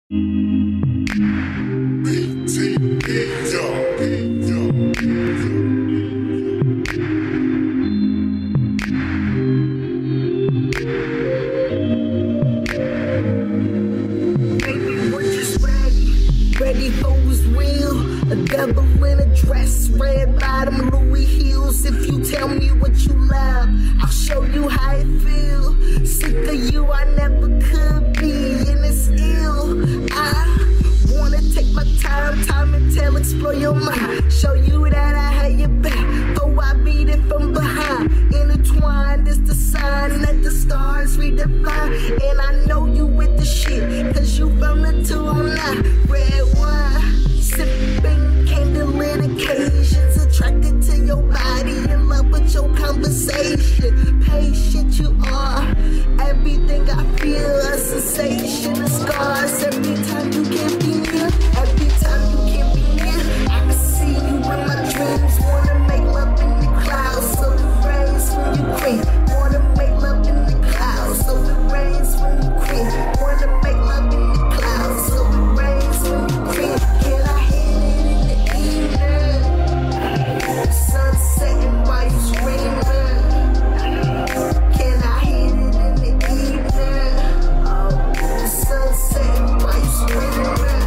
Ready for what's real. A devil in a dress, red bottom, Louis heels. If you tell me what you love, I'll show you how it feel. Sick of you, I never could be, and it's ill. I wanna take my time and tell, explore your mind. Show you that I had your back, oh I beat it from behind. Intertwined is the sign that the stars redefine. And I know you with the shit, cause you from the 209. Red wine, sipping candlelit occasions. Attracted to your body, in love with your conversation. Patient you are, everything I feel a sensation of scars. Every time you can't be near, every time you can't be near, I can see you in my dreams. Wanna make love in the clouds, so it rains when you creep. Wanna make love in the clouds, so it rains when you creep. Wanna make love in the clouds, so it rains when you creep. Can I hit it in the evening? Sun setting while you screaming. Can I hit it in the evening? Oh, the sun setting while you screaming.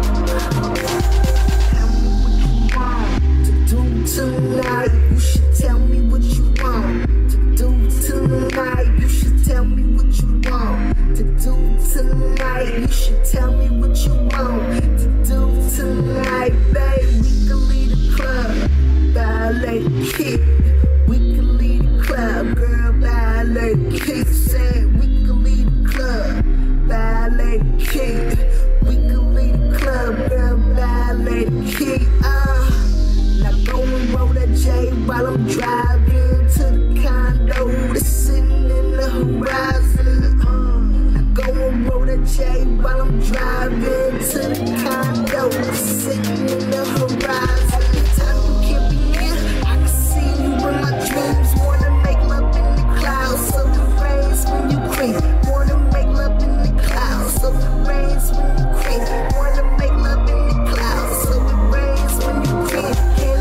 Tonight, you should tell me what you want to do tonight. You should tell me what you want to do tonight. You should tell me what you want to do tonight, babe. We can leave the club, ballet kick. We can leave the club, girl, ballet kick. Said we can leave the club, ballet kick. We can leave the club, girl, ballet kick. Now go and roll that J while I'm driving to the condo that's sitting in the horizon. Now go and roll that J while I'm driving to the condo that's sitting in the horizon. Every time you can't be near, I can see you in my dreams. Wanna make love in the clouds, so it rains when you creep. Wanna make love in the clouds, so it rains when you creep. Wanna make love in the clouds, so it rains when you creep.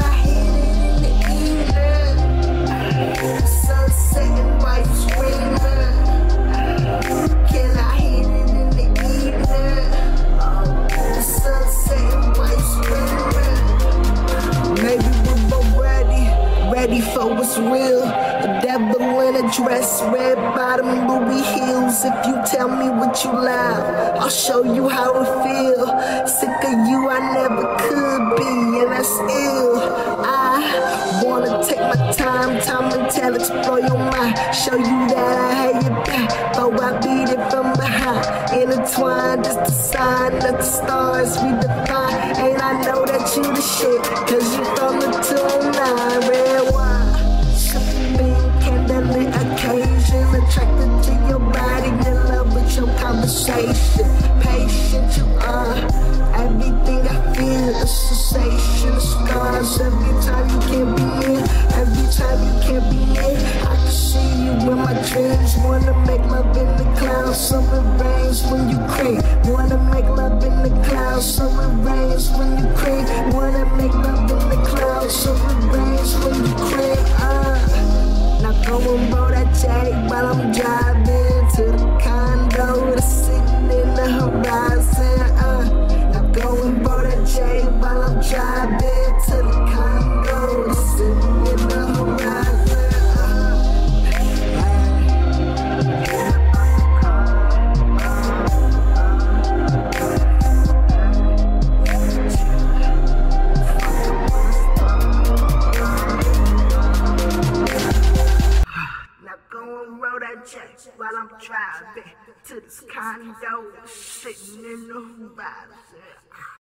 Setting while you screaming. Can I hit it in the evening? Oh, the sun setting while you screaming. Maybe we're both ready for what's real. The devil in a dress, red bottom, Louis heels. If you tell me what you love, I'll show you how it feel. Sick of you, I never could be, and that's ill. I wanna take my time and tell, explore your mind. Show you that I had your back, oh I beat it from behind. Intertwined is the sign that the stars redefine. And I know that you the shit, cause you from the 209. Red wine, sipping candlelit occasion. Attracted to your body, in love with your conversation. Patient you are, everything I feel a sensation of scars. Every time you can't be near, every time you can't be near, I can see you in my dreams. Wanna make love in the clouds, so it rains when you creep. Wanna make love in the clouds, so it rains when you creep. Wanna make love in the clouds, so it rains when you creep. Now go and roll that J while I'm driving to the condo that's sitting in the horizon. Now go and roll that J while I'm driving to the condo that's sitting in the horizon. While I'm driving to this condo, sitting in the horizon.